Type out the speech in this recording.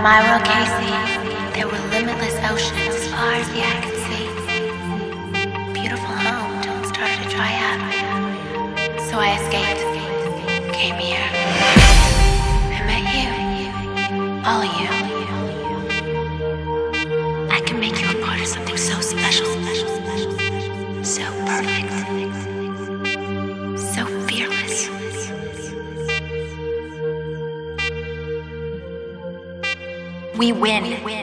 my world, Casey, there were limitless oceans as far as the eye could see. Beautiful home till it started to dry up. So I escaped, came here. I met you, all of you. I can make you a part of something so special, so perfect, so fearless. We win.